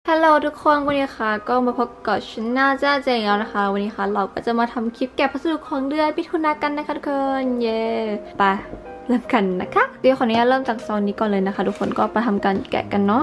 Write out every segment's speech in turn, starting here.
ฮัลโหลทุกคนวันนี้ค่ะก็มาพบกับช anel จ้าเจงแล้วนะคะวันนี้ค่ะเราก็จะมาทำคลิปแกะพัสดุของเดือนมิถุนายนกันนะคะทุกคนเย้ไปเริ่มกันนะคะเดี๋ยวขออนุญาตเริ่มจากซองนี้ก่อนเลยนะคะทุกคนก็ไปทำการแกะกันเนาะ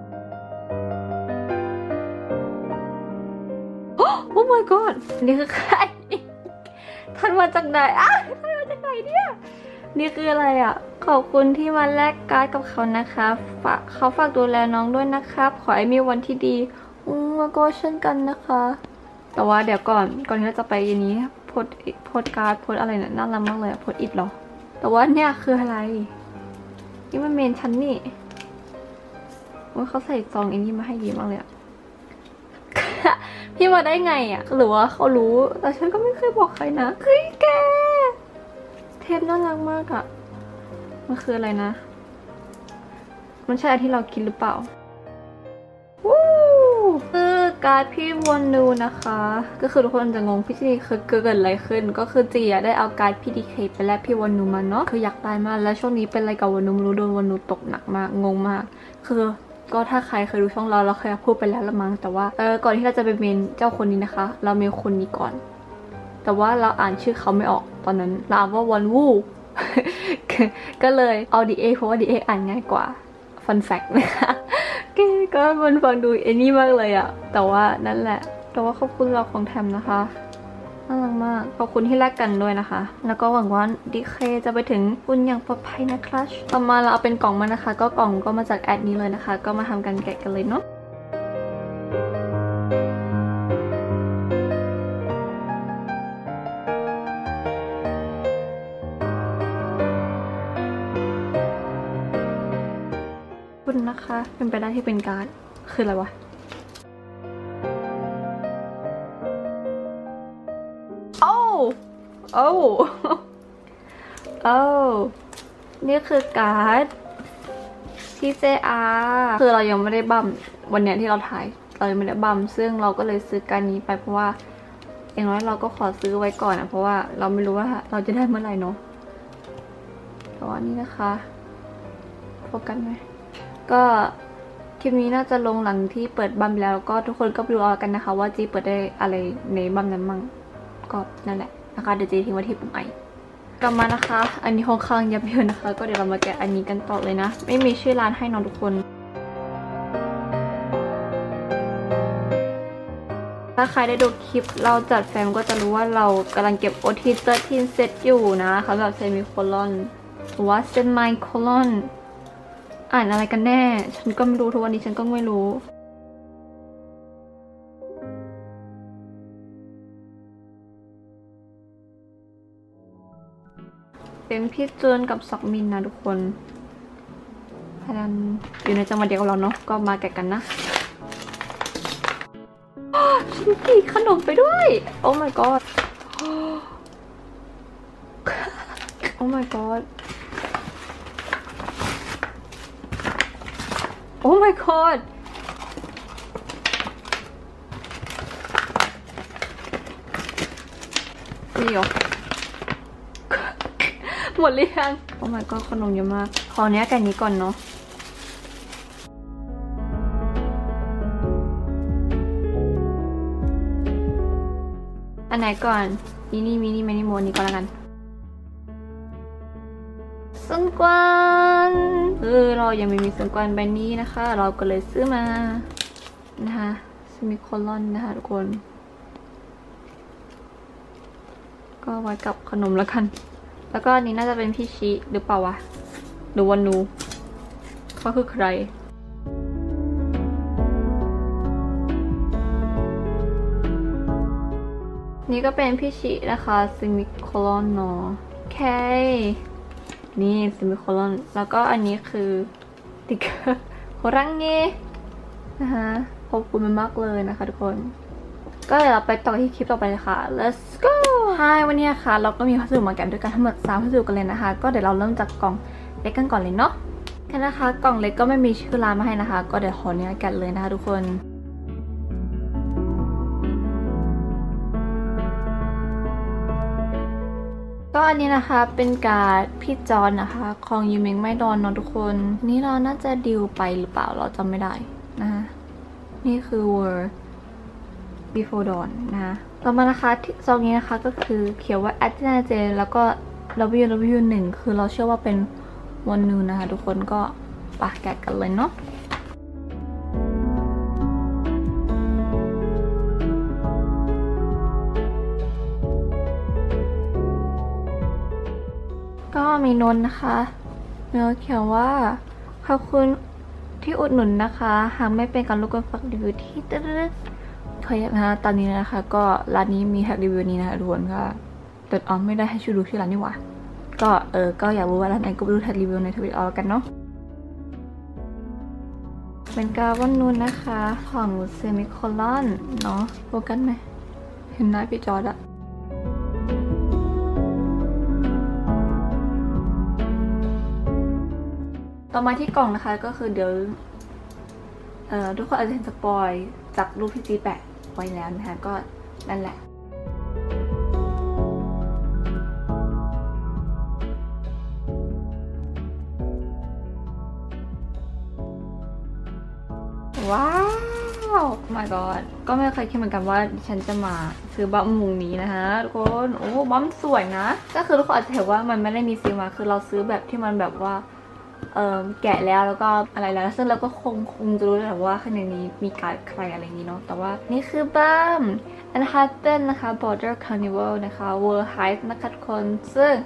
โอ้ my god นี่คือใครท่านมาจากไหนท่านมาจากไหนเนี่ยนี่คืออะไรอ่ะขอบคุณที่มาแลกการ์ดกับเขานะคะเขาฝากดูแลน้องด้วยนะครับขอให้มีวันที่ดีแล้วก็เช่นกันนะคะแต่ว่าเดี๋ยวก่อนที่เราจะไปยันนี้โพสการ์ดโพสอะไรเนี่ยน่ารักมากเลยโพสอิดหรอแต่ว่าเนี่ยคืออะไรนี่มันเมนชั้นนี่ว่าเขาใส่ซองอันนี้มาให้ดีมากเลยอะ พี่มาได้ไงอะหรือว่าเขารู้แต่ฉันก็ไม่เคยบอกใครนะเฮ้ยแกเทปน่ารักมากอะมันคืออะไรนะมันใช่อันที่เราคิดหรือเปล่าวู้คือการ์ดพี่วอนนูนะคะก็คือทุกคนจะงงพี่จีคือเกิดอะไรขึ้นก็คือจีได้เอาการ์ดพี่ดีเคไปแลกพี่วอนนูมาเนาะคืออยากได้มากแล้วช่วงนี้เป็นอะไรกับวอนนูไม่รู้โดนวอนนูตกหนักมากงงมากคือก็ถ้าใครเคยดูช่องเราเคยพูดไปแล้วละมั้งแต่ว่าก่อนที่เราจะไปเมนเจ้าคนนี้นะคะเราเมนคนนี้ก่อนแต่ว่าเราอ่านชื่อเขาไม่ออกตอนนั้นเราอ่านว่าวอนวูก็เลยเอาดีเอเพราะว่าดีเออ่านง่ายกว่าฟันแฟกนะคะก็มันฟังดูเอนี่มากเลยอะแต่ว่านั่นแหละแต่ว่าขอบคุณเราของแถมนะคะน่ารักมากขอบคุณที่แลกกันด้วยนะคะแล้วก็หวังว่าดีเคจะไปถึงคุณอย่างปลอดภัยนะคะต่อมาเราเอาเป็นกล่องมานะคะก็กล่องก็มาจากแอดนี้เลยนะคะก็มาทำการแกะกันเลยเนาะคุณนะคะเป็นไปได้ที่เป็นการ์ดคืออะไรวะโอ้โอ้โอ้นี่คือการ์ดที่เจอาคือเรายังไม่ได้บัมวันเนี้ยที่เราถ่ายเรายังไม่ได้บัมซึ่งเราก็เลยซื้อการนี้ไปเพราะว่าอย่างน้อยเราก็ขอซื้อไว้ก่อนนะเพราะว่าเราไม่รู้ว่าเราจะได้เมื่อไหร่เนาะแต่ว่านี่นะคะโฟกัสไหมก็คลิปนี้น่าจะลงหลังที่เปิดบัมแล้วก็ทุกคนก็ไปดูเอากันนะคะว่าจีเปิดได้อะไรในบัมนั้นมั่งก็นั่นแหละนะคะเดี๋ยวจีทิ้งไว้ที่ปุ่มไอกลับมานะคะอันนี้ค่อนข้างยับเยินนะคะก็เดี๋ยวเรามาแกะอันนี้กันต่อเลยนะไม่มีชื่อร้านให้น้องทุกคนถ้าใครได้ดูคลิปเราจัดแฟมก็จะรู้ว่าเรากำลังเก็บ OT13 เซตอยู่นะเขาแบบเซมิโคลอนหรือว่าเซมิโคลอนอ่านอะไรกันแน่ฉันก็ไม่รู้ทุกวันนี้ฉันก็ไม่รู้เป็นพี่จูนกับซอกมินนะทุกคนพนันอยู่ในจังหวัดเดียวกับเราเนาะก็มาแกะกันนะฉันกินขนมไปด้วยโอ้ my god โอ้ my god โอ้ my god นี่เหรอหมดหรือยังโอ้ my god ขนมเยอะมากขอเนี้ยกันนี้ก่อนเนาะอันไหนก่อนมินิโมนี้ก่อนละกันซึงกวนเรายังไม่มีซึงกวนใบนี้นะคะเราก็เลยซื้อมานะคะซิมิโคลอนนะคะทุกคนก็ไว้กับขนมแล้วกันแล้วก็อันนี้น่าจะเป็นพี่ชิหรือเปล่าวะหรือวานูเขาคือใครนี่ก็เป็นพี่ชินะคะซิมิโคลอนเนาะโอเคนี่ซิมิโคลอนแล้วก็อันนี้คือติ๊กเกอร์โฮรังเงนะคะขอบคุณมากเลยนะคะทุกคนก็เดี๋ยวเราไปต่อที่คลิปต่อไปเลยค่ะ let's go hi วันนี้ค่ะเราก็มีพัสดุมาแกะด้วยกันทั้งหมด3พัสดุกันเลยนะคะก็เดี๋ยวเราเริ่มจากกล่องเล็กกันก่อนเลยเนาะกันนะคะกล่องเล็กก็ไม่มีชื่อร้านมาให้นะคะก็เดี๋ยวขอเนี้ยแกะเลยนะคะทุกคนก็อันนี้นะคะเป็นการ์ดพี่จอนนะคะของยูเมงไม่ดอนเนาะทุกคนนี่เราน่าจะดิวไปหรือเปล่าเราจำไม่ได้นะคะนี่คือ World Before Dawn นะคะต่อมานะคะซองนี้นะคะก็คือเขียนว่า Athena J แล้วก็ WW1 คือเราเชื่อว่าเป็นวันนูนะคะทุกคนก็ปะแกะกันเลยเนาะก็มีนนนะคะเนื้อเขียนว่าขอบคุณที่อุดหนุนนะคะหากไม่เป็นการรบกวนฝากรีวิวที่ตึ๊ดๆเคยนะคะตอนนี้นะคะก็ร้านนี้มีแท็กรีวิวนี้นะคะทุกคนก็แต่ไม่ได้ให้ช่วยดูที่ร้านนี่หว่าก็อยากรู้ว่าร้านไหนก็ไปดูแท็กรีวิวในทวิตกันเนาะเป็นกาวันนูนนะคะของเซมิโคลอนเนาะโฟกัสไหมเห็นหน้าพี่จอร์ดอะต่อมาที่กล่องนะคะก็คือเดี๋ยวทุกคนอาจจะเห็นสปอยจากรูปที่จีแปะไว้แล้วนะคะก็นั่นแหละว้าว my god ก็ไม่เคยคิดเหมือนกันว่าฉันจะมาซื้อบัมมุงนี้นะคะทุกคนโอ้บัมสวยนะก็คือทุกคนอาจจะเห็นว่ามันไม่ได้มีซีลมาคือเราซื้อแบบที่มันแบบว่าแกะแล้วก็อะไรแล้วซึ่งเราก็คงจะรู้แหละว่าข้างในนี้มีการใครอะไรอย่างนี้เนาะแต่ว่านี่คือบัม Manhattan นะคะ Border Carnival นะคะ World Heights นะคะทุกคนซึ่ง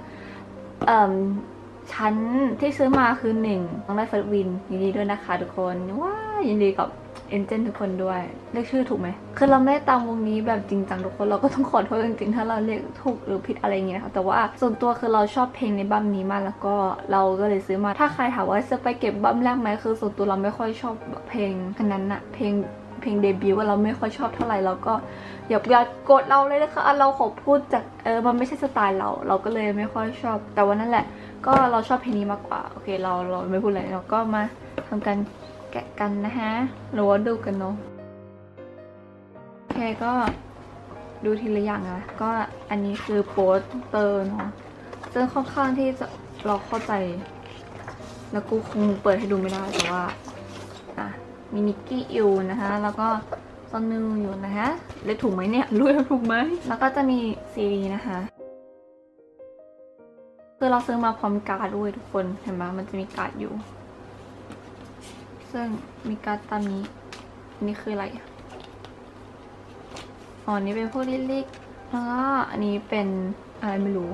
ชั้นที่ซื้อมาคือ1ต้องได้เฟิร์สวินยินดีด้วยนะคะทุกคนว้ายินดีกับเอ็นเจนทุกคนด้วยเรียกชื่อถูกไหมคือเราไม่ได้ตามวงนี้แบบจริงจังทุกคนเราก็ต้องขอโทษจริงๆถ้าเราเรียกถูกหรือผิดอะไรอย่างเงี้ยค่ะแต่ว่าส่วนตัวคือเราชอบเพลงในบัมนี้มากแล้วก็เราก็เลยซื้อมาถ้าใครถามว่าจะไปเก็บบัมแรกไหมคือส่วนตัวเราไม่ค่อยชอบเพลงขนาดนั้นอะเพลงเดบิวต์เราไม่ค่อยชอบเท่าไหร่เราก็อย่ากดเราเลยนะคะเราขอพูดจากมันไม่ใช่สไตล์เราก็เลยไม่ค่อยชอบแต่ว่านั่นแหละก็เราชอบเพลงนี้มากกว่าโอเคเราไม่พูดอะไรเราก็มาทำกันแกะกันนะฮะหรือว่าดูกันเนาะโอเคก็ดูทีละอย่างนะก็อันนี้คือโปสเตอร์เนาะซึ่งค่อนข้างที่จะเราเข้าใจแล้วกูคงเปิดให้ดูไม่ได้แต่ว่ามีนิกกี้อิวนะคะแล้วก็ซอนนูอยู่นะคะเรียกถูกไหมเนี่ยรู้ถูกไหมแล้วก็จะมีซีรีส์นะคะคือเราซื้อมาพร้อมการ์ดด้วยทุกคนเห็นไหมมันจะมีการ์ดอยู่ซึ่งมีการ์ดตามนี้นี่คืออะไรอ๋อนี่เป็นพวกลิกแล้วก็อันนี้เป็นอะไรไม่รู้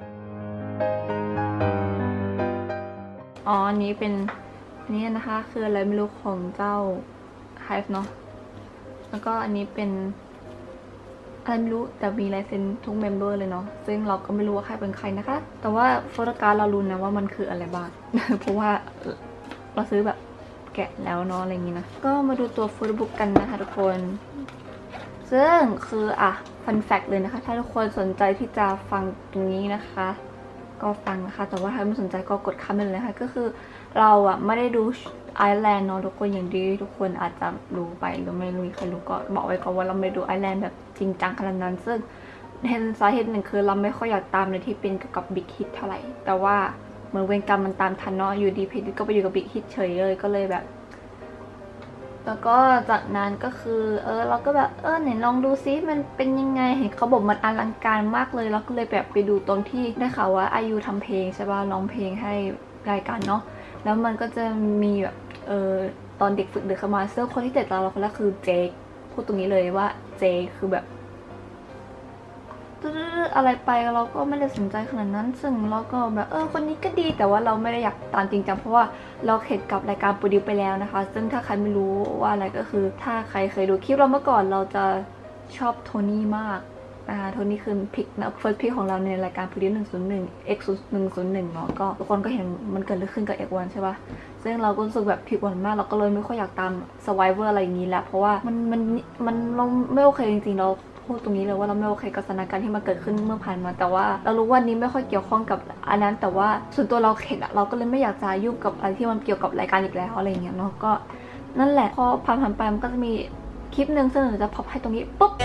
อ๋ออันนี้เป็นนี่นะคะคืออะไรไม่รู้ของเจ้าไฮฟ์เนาะแล้วก็อันนี้เป็นอะไรไม่รู้แต่มีลายเซ็นทุกเมมเบอร์เลยเนาะซึ่งเราก็ไม่รู้ว่าใครเป็นใครนะคะแต่ว่าโฟโต้การ์ดเรารู้นะว่ามันคืออะไรบ้าง เพราะว่าเราซื้อแบบแกะแล้วเนาะอะไรอย่างนี้นะก็มาดูตัวโฟโต้บุ๊กกันนะคะทุกคนซึ่งคือฟันแฟกต์เลยนะคะถ้าทุกคนสนใจที่จะฟังตรงนี้นะคะก็ฟังนะคะแต่ว่าถ้าไม่สนใจก็กดข้ามไปเลยนะคะก็คือเราไม่ได้ดูไอแลนด์เนาะทุกคนอย่างที่ทุกคนอาจจะรู้ไปหรือไม่รู้ใครรู้ก็บอกไว้ก่อนว่าเราไม่ดูไอแลนด์แบบจริงจังขนาดนั้นซึ่งสาเหตุหนึ่งคือเราไม่ค่อยอยากตามเลยที่เป็นเกี่ยวกับบิ๊กฮิตเท่าไหร่แต่ว่าเหมือนเวรกรรมมันตามทันเนาะอยู่ดีเพจก็ไปอยู่กับบิ๊กฮิตเฉยเลยก็เลยแบบแล้วก็จากนั้นก็คือเราก็แบบไหนลองดูซิมันเป็นยังไงเห็นเขาบอกมันอลังการมากเลยเราก็เลยแบบไปดูตรงที่ได้ข่าวว่าอายุทำเพลงใช่ป่ะร้องเพลงให้รายการเนาะแล้วมันก็จะมีแบบตอนเด็กฝึกเดินเข้ามาซึ่งคนที่เตะตาเราคนแรกคือเจคพูดตรงนี้เลยว่าเจคคือแบบอะไรไปเราก็ไม่ได้สนใจขนาดนั้นซึ่งเราก็แบบคนนี้ก็ดีแต่ว่าเราไม่ได้อยากตามจริงจังเพราะว่าเราเข็ดกับรายการโปรดิวไปแล้วนะคะซึ่งถ้าใครไม่รู้ว่าอะไรก็คือถ้าใครเคยดูคลิปเราเมื่อก่อนเราจะชอบโทนี่มากโทนี่คือพิกนะเฟิร์สพิกของเราในรายการโปรดิว101 X 101เนาะก็ทุกคนก็เห็นมันเกิดเรื่องขึ้นกับ X1 ใช่ปะซึ่งเราก็รู้สึกแบบพิกวันมากเราก็เลยไม่ค่อยอยากตาม Survivor อะไรอย่างนี้แหละเพราะว่ามันเราไม่โอเคจริงๆเราพูดตรงนี้เลยว่าเราไม่โอเคกับสถานการณ์ที่มันเกิดขึ้นเมื่อผ่านมาแต่ว่าเรารู้ว่านี้ไม่ค่อยเกี่ยวข้องกับอันนั้นแต่ว่าส่วนตัวเราเข็ดเราก็เลยไม่อยากจะยุ่งกับอะไรที่มันเกี่ยวกับรายการอีกแล้วอะไรเงี้ยเนาะก็นั่นแหละพอผ่านไปมันก็จะมีคลิปหนึ่งซึ่งหนูจะพอปให้ตรงนี้ปุ๊บ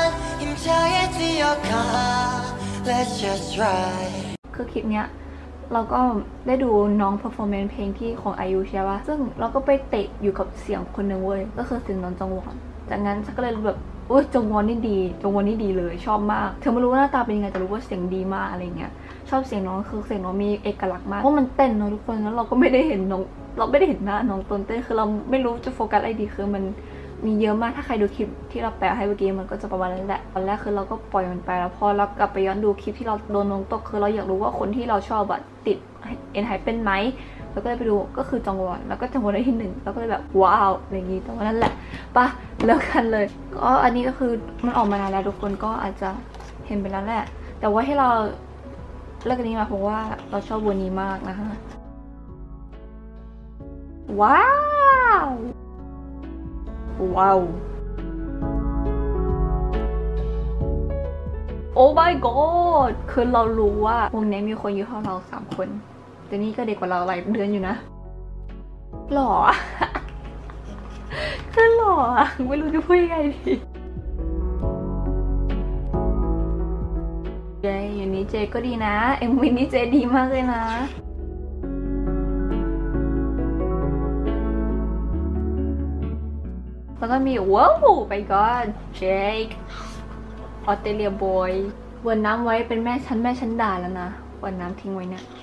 คือคลิปเนี้ยเราก็ได้ดูน้องเพอร์ฟอร์แมนซ์เพลงที่ของไอยูใช่ปะซึ่งเราก็ไปเตะอยู่กับเสียงคนหนึ่งเว้ยก็คือเสียงน้องจงวอนจากนั้นฉันก็เลยแบบโอ้ยจงวอนนี่ดีจงวอนนี่ดีเลยชอบมากเธอไม่รู้ว่าหน้าตาเป็นยังไงแต่รู้ว่าเสียงดีมากอะไรเงี้ยชอบเสียงน้องคือเสียงน้องมีเอกลักษณ์มากเพราะมันเต้นเนาะทุกคนแล้วเราก็ไม่ได้เห็นน้องเราไม่ได้เห็นหน้าน้องตอนเต้นคือเราไม่รู้จะโฟกัสอะไรดีคือมันมีเยอะมากถ้าใครดูคลิปที่เราแปลให้เมื่อกี้มันก็จะประมาณนั้นแหละตอนแรกคือเราก็ปล่อยมันไปแล้วพอเรากลับไปย้อนดูคลิปที่เราโดนน้องตกคือเราอยากรู้ว่าคนที่เราชอบอะติดเอ็นไฮเป็นไหมแล้วก็เลยไปดูก็คือจองวอนแล้วก็จองวอนได้ที่1แล้วก็เลยแบบว้าวอะไรอย่างงี้แต่ว่านั่นแหละปะเลิกกันเลยก็อันนี้ก็คือมันออกมานานแล้วทุกคนก็อาจจะเห็นไปแล้วแหละแต่ว่าให้เราเลิกกันนี้มาเพราะว่าเราชอบวันนี้มากนะคะว้าวว้าวโอ้ my god คือเรารู้ว่าวงนี้มีคนอยู่เท่าเรา3 คนแต่นี่ก็เด็กกว่าเราหลายเดือนอยู่นะหล่อ คือหล่อไม่รู้จะพูดยังไงดีเจอยู่นี้เจก็ดีนะเอ็มวีนี้เจดีมากเลยนะแล้วก็มีว้าวไปก่อนเจคออสเตรเลียบอยวนน้ำไว้เป็นแม่ฉันด่าแล้วนะวนน้ำทิ้งไว้เนี่ย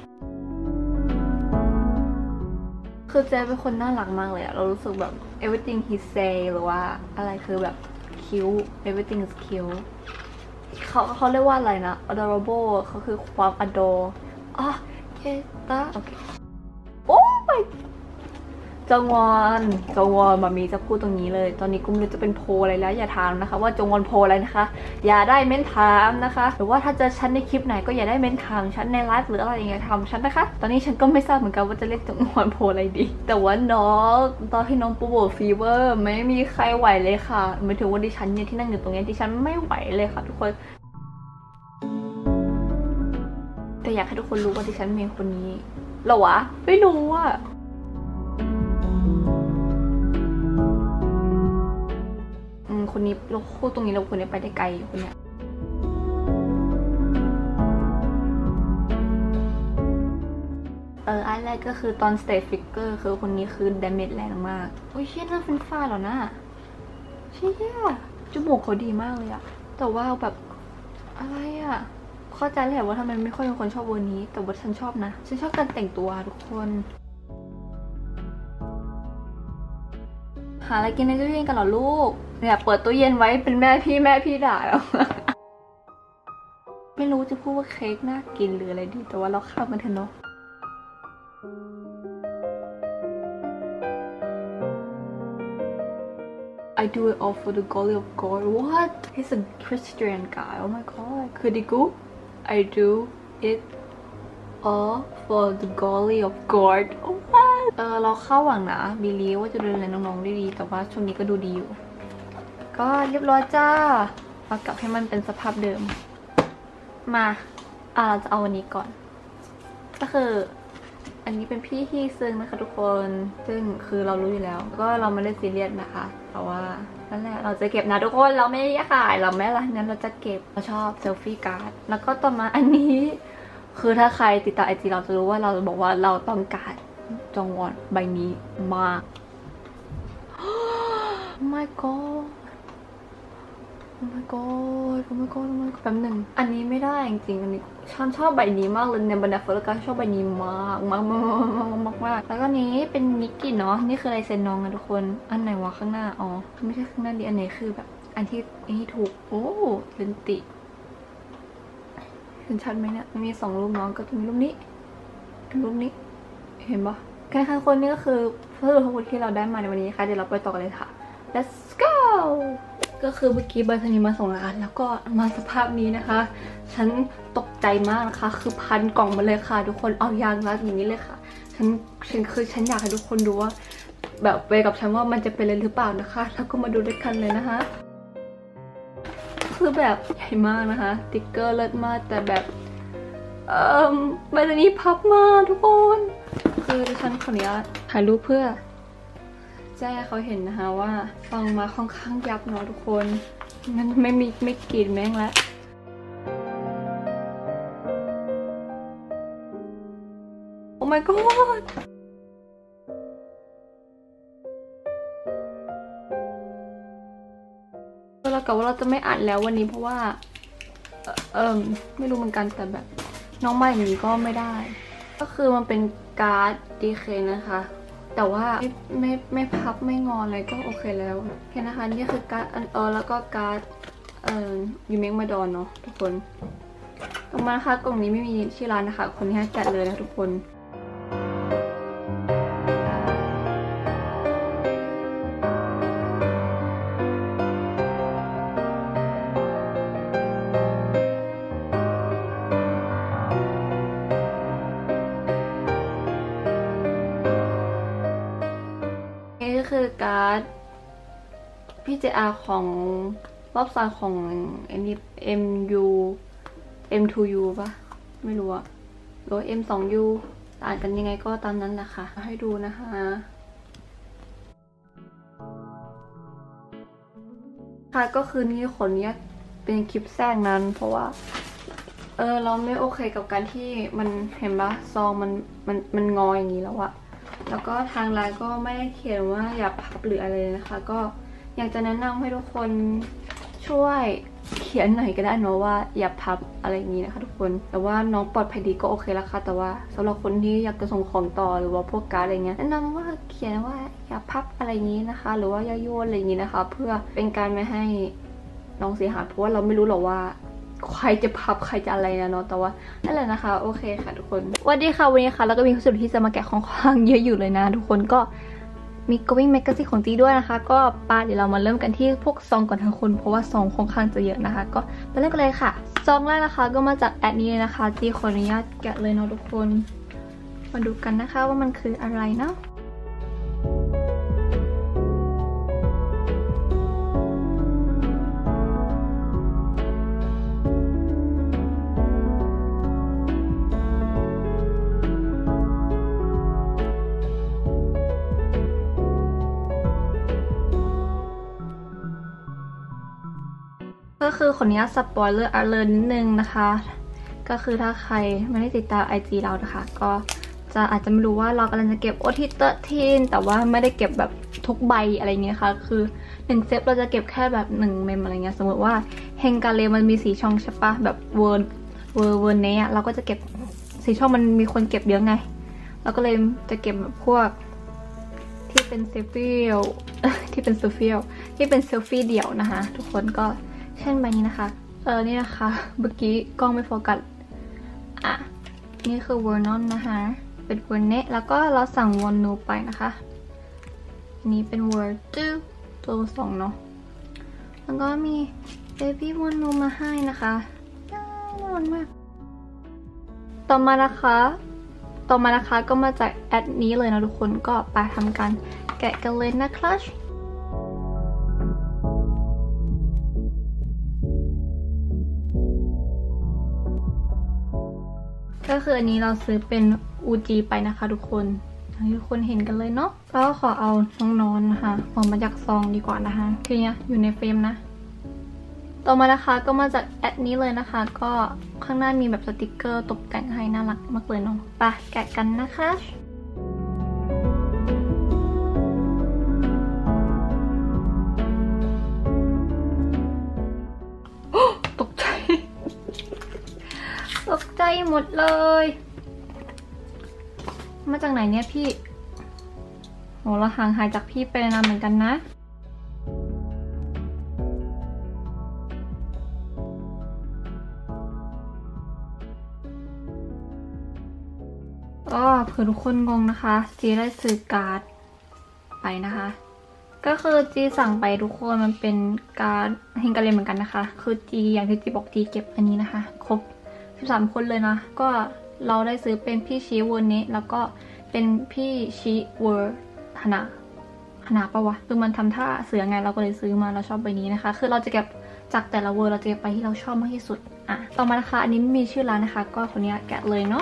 คือเจเป็นคนน่ารักมากเลยอะเรารู้สึกแบบ everything he say หรือว่าอะไรคือแบบ cute everything is cute เขาเรียกว่าอะไรนะ adorable เขาคือความ adore อ๋อเคตาโอเคโอ้ my จงวอนมามีจะพูดตรงนี้เลยตอนนี้กูไม่รู้จะเป็นโพอะไรแล้วอย่าถามนะคะว่าจงวอนโพอะไรนะคะอย่าได้เม้นถามนะคะหรือว่าถ้าเจอฉันในคลิปไหนก็อย่าได้เม้นถามฉันในไลฟ์หรืออะไรอย่างเงี้ยทำฉันนะคะตอนนี้ฉันก็ไม่ทราบเหมือนกันว่าจะเรียกจงวอนโพอะไรดีแต่ว่าน้องตอนที่น้องปูโบฟีเวอร์ไม่มีใครไหวเลยค่ะหมายถึงว่าดิฉันเนี่ยที่นั่งอยู่ตรงนี้ดิฉันไม่ไหวเลยค่ะทุกคนแต่อยากให้ทุกคนรู้ว่าดิฉันมีคนนี้เหรอวะไม่รู้อะคนนี้เราคู่ตรงนี้เราคนนี้ไปได้ไกลคนเนี้ยอันแรกก็คือตอน State Figure คือคนนี้คือ damage แรงมากโอ้ยเชี่ยนั่นเป็นฝ้าเหรอนะเชี่ยจมูกเขาดีมากเลยอะแต่ว่าแบบอะไรอะเข้าใจแหละว่าทำไมไม่ค่อยมีคนชอบเวอร์นี้แต่ว่าฉันชอบนะฉันชอบการแต่งตัวทุกคนหาอะไรกินในตู้เย็นกันเหรอลูกเนี่ยเปิดตู้เย็นไว้เป็นแม่พี่ด่าแล้วไม่รู้จะพูดว่าเค้กน่ากินหรืออะไรดีแต่ว่าเราข้ามมันเถอะเนาะ I do it all for the glory of God what he's a Christian guy oh my god คือดิกู I do it all for the glory of God what เราเข้าหวังนะบิลีว่าจะดูแลน้องๆได้ดีแต่ว่าช่วงนี้ก็ดูดีอยู่ก็เรียบร้อยจ้าเอากลับให้มันเป็นสภาพเดิมมาเราจะเอาวันนี้ก่อนก็คืออันนี้เป็นพี่ที่ซึ่งนะคะทุกคนซึ่งคือเรารู้อยู่แล้วก็เราไม่ได้ซีเรียสนะคะแต่ว่านั่นแหละเราจะเก็บนะทุกคนเราไม่ได้ขายเราไม่อะไรนั้นเราจะเก็บเราชอบเซลฟี่การ์ดแล้วก็ต่อมาอันนี้คือถ้าใครติดตามIGเราจะรู้ว่าเราบอกว่าเราต้องการจองวอนใบนี้มาก Oh my god Oh my god Oh my god Oh my god แป๊บหนึ่งอันนี้ไม่ได้จริงๆอันนี้ฉันชอบใบนี้มากเลยในบรรดาเฟอร์การชอบใบนี้มากแล้วก็นี้เป็นนิกกี้เนาะนี่คือลายเซ็นน้องนะทุกคนอันไหนวะข้างหน้าอ๋อไม่ใช่ข้างหน้าดิอันไหนคือแบบอันที่ถูกโอ้เลนติเห็นชัดไหมเนี่ยมันมี2รูปน้องก็จะมีรูปนี้เห็นปะแค่คนนี้ก็คือเพื่อนทั้งหมดที่เราได้มาในวันนี้ค่ะเดี๋ยวเราไปต่อกันเลยค่ะ let's goก็คือเมื่อกี้ใบสนีมาส่งร้านแล้วก็มาสภาพนี้นะคะฉันตกใจมากนะคะคือพันกล่องมาเลยค่ะทุกคนเอายางรัดอย่างนี้เลยค่ะฉันอยากให้ทุกคนดูว่าแบบไปกับฉันว่ามันจะเป็นอะไรหรือเปล่านะคะแล้วก็มาดูด้วยกันเลยนะคะคือแบบใหญ่มากนะคะสติ๊กเกอร์เลิศมากแต่แบบใบสนีพับมากทุกคนคือดิฉันขออนุญาตถ่ายรูปเพื่อแจ้เขาเห็นนะคะว่าฟังมาค่อนข้างยับเนาะทุกคนมันไม่กรีดแม่งแล้ว my god เรากะว่าเราจะไม่อ่านแล้ววันนี้เพราะว่าไม่รู้เหมือนกันแต่แบบน้องมาอย่างนี้ก็ไม่ได้ก็คือมันเป็นการ์ดดีเคนะคะ แต่ว่าไม่พับไม่งออะไรก็โอเคแล้วโอเคนะคะนี่คือการ์ดแล้วก็การ์ดยูเมกมาดอนเนาะทุกคนต่อมานะคะกล่องนี้ไม่มีชื่อร้านนะคะคนนี้แกะเลยนะทุกคนนี่ก็คือการ์ดPJR ของรอบซายของM2U ปะไม่รู้อะหรือ M2U ต่างกันยังไงก็ตามนั้นแหละค่ะให้ดูนะคะค่ะก็คือนี่ขออนุญาตเป็นคลิปแทรกนั้นเพราะว่าเราไม่โอเคกับการที่มันเห็นปะซองมันงออย่างนี้แล้วอะแล้วก็ทางร้านก็ไม่ได้เขียนว่าอย่าพับหรืออะไรนะคะก็อยากจะแนะนำให้ทุกคนช่วยเขียนหน่อยก็ได้เนาะว่าอย่าพับอะไรอย่างนี้นะคะทุกคนแต่ว่าน้องปลอดภัยดีก็โอเคแล้วค่ะแต่ว่าสำหรับคนที่อยากจะส่งของต่อหรือว่าพวกการ์ดอะไรเงี้ยแนะนำว่าเขียนว่าอย่าพับอะไรอย่างนี้นะคะหรือว่าอย่าโยนอะไรอย่างนี้นะคะเพื่อเป็นการไม่ให้น้องเสียหายเพราะว่าเราไม่รู้หรอกว่าใครจะพับใครจะอะไรนะเนาะแต่ว่านั่นแหละนะคะโอเคค่ะทุกคนสวัสดีค่ะวันนี้ค่ะแล้วก็มีความสุขที่จะมาแกะของขวัญเยอะอยู่เลยนะทุกคนก็มี Going Magazine ของจีด้วยนะคะก็เดี๋ยวเรามาเริ่มกันที่พวกซองก่อนทั้งคนเพราะว่าซองค่อนข้างจะเยอะนะคะก็ไปเริ่มกันเลยค่ะซองแรกนะคะก็มาจากแอดนี้เลยนะคะจีขออนุญาตแกะเลยเนาะทุกคนมาดูกันนะคะว่ามันคืออะไรเนาะก็คือขออนุญาตสปอยเลอร์alertนิดนึงนะคะก็คือถ้าใครไม่ได้ติดตาม IG เรานะคะก็จะอาจจะไม่รู้ว่าเรากำลังจะเก็บ OT13 แต่ว่าไม่ได้เก็บแบบทุกใบอะไรเงี้ยค่ะคือ1เซตเราจะเก็บแค่แบบ1เมมอะไรเงี้ยสมมติว่าเฮงกาเลมันมี4ช่องใช่ปะแบบเวิร์นเนี้ยเราก็จะเก็บ4ช่องมันมีคนเก็บเยอะไงเราก็เลยจะเก็บแบบพวกที่เป็นเซลฟี่ที่เป็นเซลฟี่เดี่ยวนะคะทุกคนก็เช่นใบนี้นะคะนี่นะคะเมื่อกี้กล้องไม่โฟกัสนี่คือ Vernon นะคะเป็น Vernet แล้วก็เราสั่ง Vonu ไปนะคะอันนี้เป็น Word ตัว2เนาะแล้วก็มี Baby Vonu มาให้นะคะน่ารักมากต่อมานะคะก็มาจากแอดนี้เลยนะทุกคนก็ไปทำการแกะกันเลยนะคะก็คืออันนี้เราซื้อเป็น UG ไปนะคะทุกคนให้ทุกคนเห็นกันเลยเนาะก็ขอเอาน้องนอนนะคะออกมาจากซองดีกว่านะคะคือเนี้ยอยู่ในเฟรมนะต่อมานะคะก็มาจากแอดนี้เลยนะคะก็ข้างหน้ามีแบบสติกเกอร์ตกแต่งให้น่ารักมากเลยเนาะไปแกะกันนะคะตกใจหมดเลยมาจากไหนเนี่ยพี่โหเราห่างหายจากพี่ไปนานเหมือนกันนะเผื่อทุกคนงงนะคะจีได้ซื้อการ์ดไปนะคะก็คือจีสั่งไปทุกคนมันเป็นการ์ดเฮงกาเลนเหมือนกันนะคะคือจีอย่างที่จีบอกจีเก็บอันนี้นะคะครบ13คนเลยนะก็เราได้ซื้อเป็นพี่ชีเวอร์เนแล้วก็เป็นพี่ชีเวอร์ฮนาปะวะคือมันทำท่าเสือไงเราก็เลยซื้อมาเราชอบใบนี้นะคะคือเราจะเก็บจากแต่ละเวอร์เราจะเก็บไปที่เราชอบมากที่สุดต่อมานะคะอันนี้ไม่มีชื่อร้านนะคะก็คนนี้แกะเลยเนาะ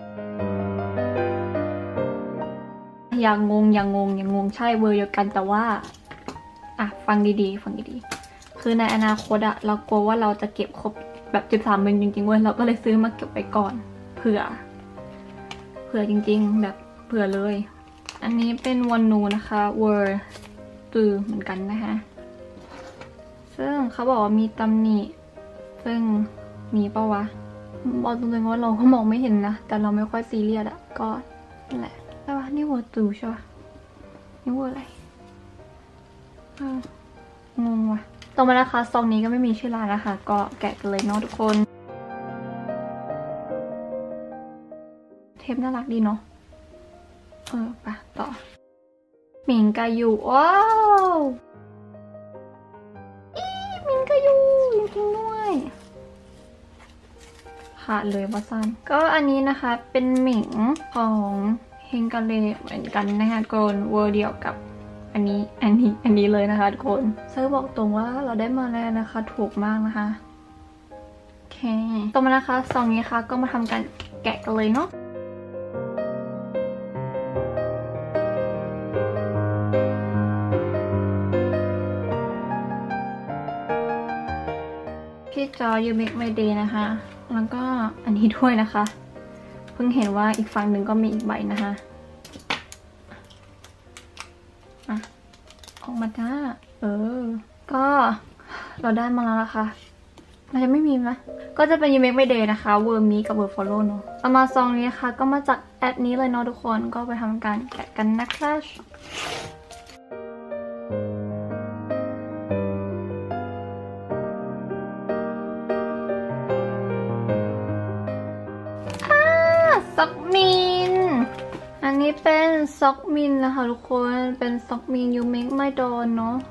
อย่างงงใช่เวอร์เดียวกันแต่ว่าฟังดีๆคือในอนาคตเรากลัวว่าเราจะเก็บครบแบบ13เมมจริงๆเว้ยเราก็เลยซื้อมาเก็บไปก่อนเผื่อผื่อจริงๆแบบเผื่อเลยอันนี้เป็นวันนูนะคะเวอร์ตือเหมือนกันนะคะซึ่งเขาบอกว่ามีตำหนิซึ่งมีปะวะบอกตรงๆว่าเราก็มองไม่เห็นนะแต่เราไม่ค่อยซีเรียสอะก็นั่นแหละแต่ว่านี่เวอร์ตือใช่ปะนี่เวอร์อะไรงงว่ะต่อมานะคะซองนี้ก็ไม่มีชื่อร้านนะคะก็แกะกันเลยเนาะทุกคนเทปน่ารักดีเนาะไปต่อหมิงกายูว้าวหมิงกายูจริงๆด้วยขาดเลยว่าสั้นก็อันนี้นะคะเป็นหมิงของเฮงกาเลเหมือนกันนะคะโกนเวอร์เดียวกับอันนี้เลยนะคะทุกคนเซอร์บอกตรงว่าเราได้มาแล้วนะคะถูกมากนะคะโอเคต่อมานะคะซองนี้ค่ะก็มาทำการแกะกันเลยเนาะพี่จอ You Make My Day นะคะแล้วก็อันนี้ด้วยนะคะเพิ่งเห็นว่าอีกฝั่งหนึ่งก็มีอีกใบนะคะออกมาจ้าก็เราได้มาแล้วนะคะมันจะไม่มีนะก็จะเป็น You Make My Day นะคะ Word Me กับ Word Follow เนาะเอามาซองนี้ค่ะก็มาจากแอปนี้เลยเนาะทุกคนก็ไปทำการแกะกันนะคะซ็อกมินอันนี้เป็นซ็อกมินนะคะทุกคนเป็นซ็อกมิน You Make My Dawn เนาะ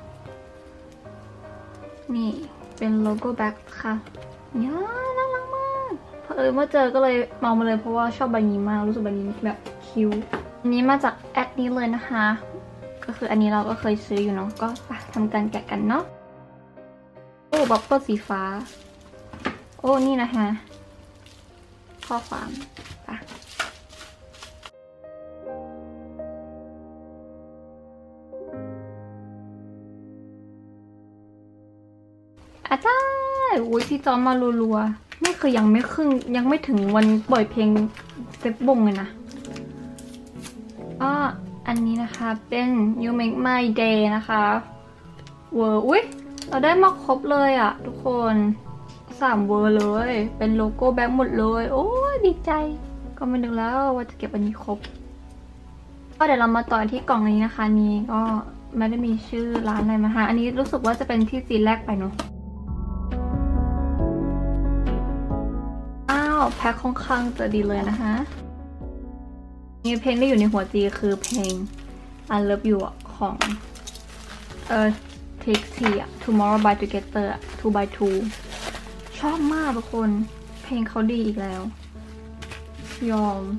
นี่เป็นโลโก้แบ็คค่ะย่าน่ารักมากเมื่อเจอก็เลยเมามาเลยเพราะว่าชอบใบนี้มากรู้สึกใบนี้แบบคิ้วอันนี้มาจากแอปนี้เลยนะคะก็คืออันนี้เราก็เคยซื้ออยู่เนาะก็ทำการแกะกันเนาะโอ้บับเบิ้ลสีฟ้าโอ้นี่นะคะข้อความอาจารย์พี่จอมมารัวๆนี่คือยังไม่ถึงวันปล่อยเพลงเซฟบงเลยนะอันนี้นะคะเป็น You Make My Day นะคะเวอร์เราได้มาครบเลยอะทุกคน3เวอร์เลยเป็นโลโก้แบ็คหมดเลยโอ้ดีใจก็ไม่นึกแล้วว่าจะเก็บอันนี้ครบก็เดี๋ยวเรามาต่อที่กล่องนี้นะคะนี้ก็ไม่ได้มีชื่อร้านอะไรมาค่ะอันนี้รู้สึกว่าจะเป็นที่ซีนแรกไปเนาะแพ็คค่อนข้างจะดีเลยนะคะมีเพลงที่อยู่ในหัวจีคือเพลง I Love You ของTake T Tomorrow by Together 2 by 2ชอบมากทุกคนเพลงเขาดีอีกแล้วยอม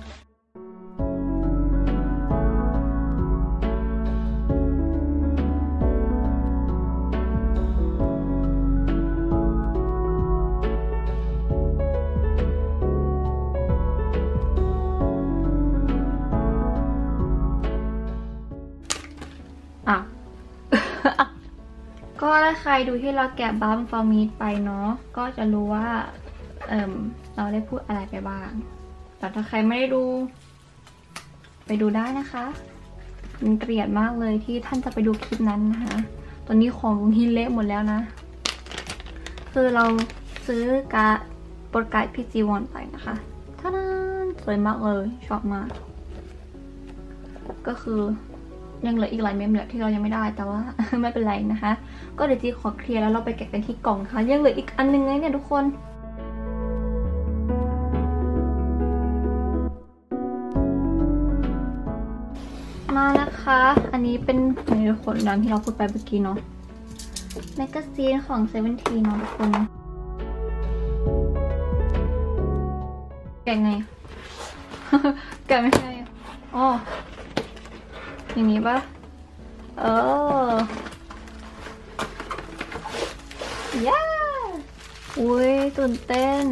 ก็ถ้าใครดูที่เราแกะบัมฟอร์มีดไปเนาะก็จะรู้ว่าเราได้พูดอะไรไปบ้างแต่ถ้าใครไม่ได้ดูไปดูได้นะคะมันเกลียดมากเลยที่ท่านจะไปดูคลิปนั้นนะคะตอนนี้ของฮิเละหมดแล้วนะคือเราซื้อการ์ดโปรดการ์ดพี่จีวอนไปนะคะท่านั้นสวยมากเลยชอบมากก็คือยังเหลืออีกหลายเมมเลยที่เรายังไม่ได้แต่ว่า ไม่เป็นไรนะคะก็เดี๋ยวจีขอเคลียร์แล้วเราไปแกะกันที่กล่องค่ะยังเหลืออีกอันนึงเลยเนี่ยทุกคนมานะคะอันนี้เป็นในทุกคนดังที่เราพูดไปเมื่อกี้เนาะแมกกาซีนของ17เนาะทุกคนแกะไง แกะไม่ใช่อ๋ออย่างนี้ปะย่าอุ้ยตื่นเต้น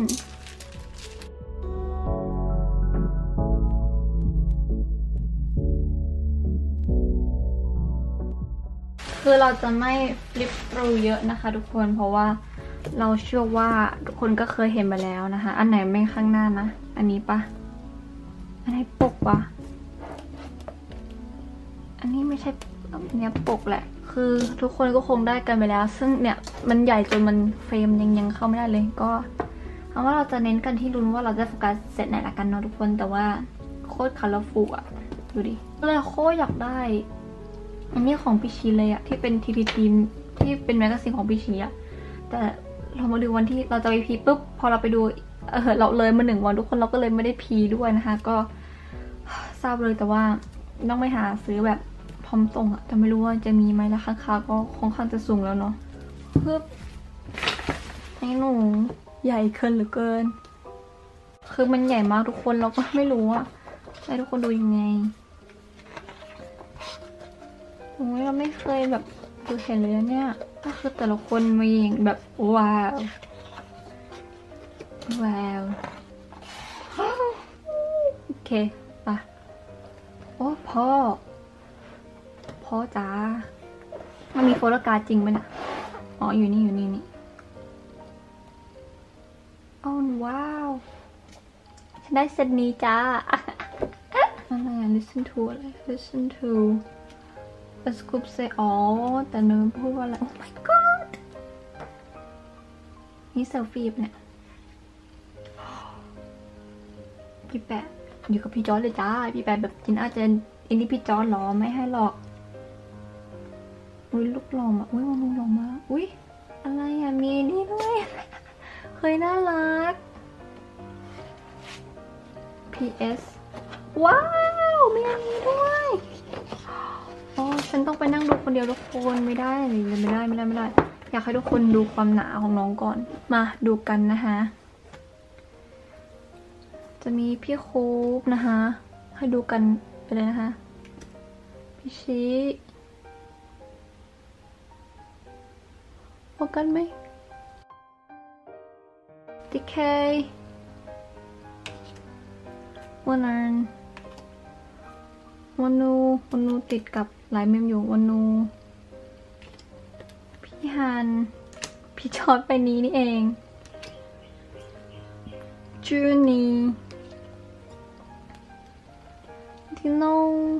คือเราจะไม่ฟลิปทรูเยอะนะคะทุกคนเพราะว่าเราเชื่อว่าทุกคนก็เคยเห็นไปแล้วนะคะอันไหนไม่ข้างหน้านะอันนี้ปะอันไหนปกวะอันนี้ไม่ใช่เนี่ยปกแหละคือทุกคนก็คงได้กันไปแล้วซึ่งเนี่ยมันใหญ่จนมันเฟรมยังเข้าไม่ได้เลยก็เอาว่าเราจะเน้นกันที่ลุ้นว่าเราจะโฟกัสเซตไหนละกันเนาะทุกคนแต่ว่าโคตรคัลเลอร์ฟูลอะดูดิเลยโคตรอยากได้อันนี้ของพี่ชีเลยอะที่เป็นทีทีมที่เป็นแมกกาซีนของพี่ชีอะแต่เรามาดูวันที่เราจะไปพีปุ๊บพอเราไปดูเราเลยมา1 วันทุกคนเราก็เลยไม่ได้พีด้วยนะคะก็ทราบเลยแต่ว่าต้องไปหาซื้อแบบพร้อมส่งอะแต่ไม่รู้ว่าจะมีไหมราคาก็ค่อนข้างจะสูงแล้วเนาะเพื่อไอ้หนูใหญ่เกินเหลือเกินคือมันใหญ่มากทุกคนเราก็ไม่รู้ว่าให้ทุกคนดูยังไงโอ้ยเราไม่เคยแบบดูเห็นเลยนะเนี่ยก็คือแต่ละคนมีแบบว้าวว้าวโอเคป่ะโอ้พ่อจ๋ามันมีโฟโต้การ์ดจริงไหมนะอ๋ออยู่นี่โอ้ว้าวฉันได้เซตนี้จ้าอะไร listen to อะไร listen to a scoop say อ๋อแต่เนื้อพูดว่าอะไร oh my god นี่เซลฟี่เนี่ยพี่แปะอยู่กับพี่จอร์จเลยจ้าพี่แปะแบบจินอาจจะอินนี่พี่จอร์จหรอไม่ให้หรอกอุ้ยลูกหล่อมาอุ้ยมันลูกหล่อมาอุ้ยอะไรอ่ะมีนี่ด้วยเฮ้ยน่ารัก PS ว้าวมีอันนี้ด้วยอ๋อฉันต้องไปนั่งดูคนเดียวทุกคนไม่ได้อยากให้ทุกคนดูความหนาของน้องก่อนมาดูกันนะคะจะมีพี่คูปนะคะให้ดูกันไปเลยนะคะพี่ชิพอกันไหมดีเควันนูติดกับหลายเมมอยู่วันนูพี่ฮันพี่จอร์จไปนี้นี่เองจูนี่ดิโน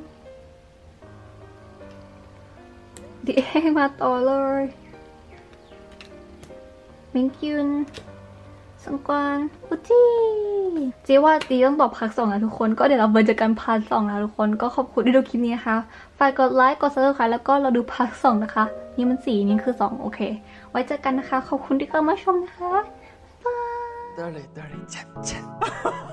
ดิเองมาต่อเลยมิงยุนสงกรานต์อุจิจีว่าจีต้องตอบพาร์ท 2นะทุกคนก็เดี๋ยวเราเจอกันพาร์ท 2นะทุกคนก็ขอบคุณที่ดูคลิปนี้นะคะฝากกดไลค์กด subscribe แล้วก็เราดูพาร์ท 2นะคะนี่มัน4นี่คือ2โอเคไว้เจอกันนะคะขอบคุณที่เข้ามาชมนะคะบ๊ายบาย